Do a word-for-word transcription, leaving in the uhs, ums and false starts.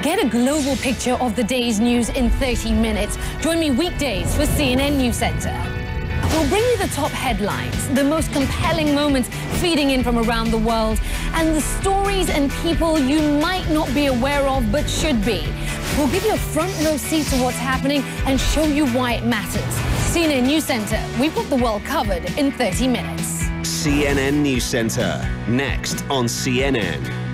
Get a global picture of the day's news in thirty minutes. Join me weekdays for C N N NewsCenter. We'll bring you the top headlines, the most compelling moments feeding in from around the world, and the stories and people you might not be aware of but should be. We'll give you a front row seat to what's happening and show you why it matters. C N N NewsCenter, we've got the world covered in thirty minutes. C N N NewsCenter, next on C N N.